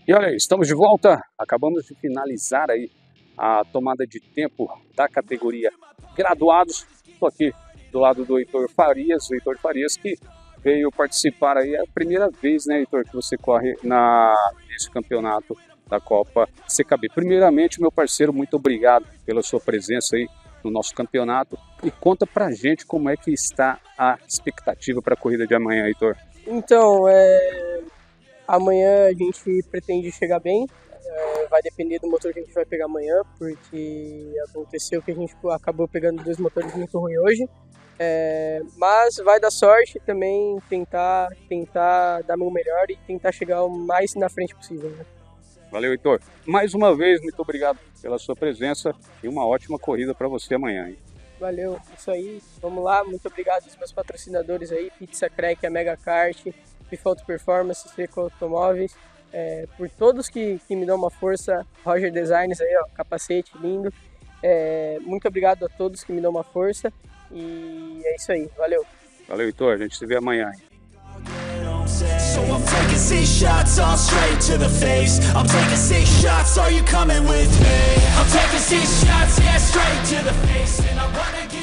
E olha aí, estamos de volta. Acabamos de finalizar aí a tomada de tempo da categoria graduados. Estou aqui do lado do Heitor Farias, que veio participar aí, é a primeira vez, né, Heitor, que você corre nesse campeonato da Copa CKB. Primeiramente, meu parceiro, muito obrigado pela sua presença aí no nosso campeonato. E conta pra gente como é que está a expectativa para a corrida de amanhã, Heitor. Então, amanhã a gente pretende chegar bem, vai depender do motor que a gente vai pegar amanhã, porque aconteceu que a gente acabou pegando 2 motores muito ruins hoje, mas vai dar sorte também, tentar dar meu melhor e tentar chegar o mais na frente possível, né? Valeu, Heitor. Mais uma vez, muito obrigado pela sua presença e uma ótima corrida para você amanhã, hein? Valeu, isso aí, vamos lá, muito obrigado aos meus patrocinadores aí, Pizza Crack, a Mega Kart, Pifauto Performance, Seco Automóveis, por todos que me dão uma força, Roger Designs aí, ó, capacete lindo, muito obrigado a todos que me dão uma força e é isso aí, valeu. Valeu, Heitor, a gente se vê amanhã. So I'm taking 6 shots all straight to the face. I'm taking 6 shots, are you coming with me? I'm taking 6 shots, yeah, straight to the face. And I wanna get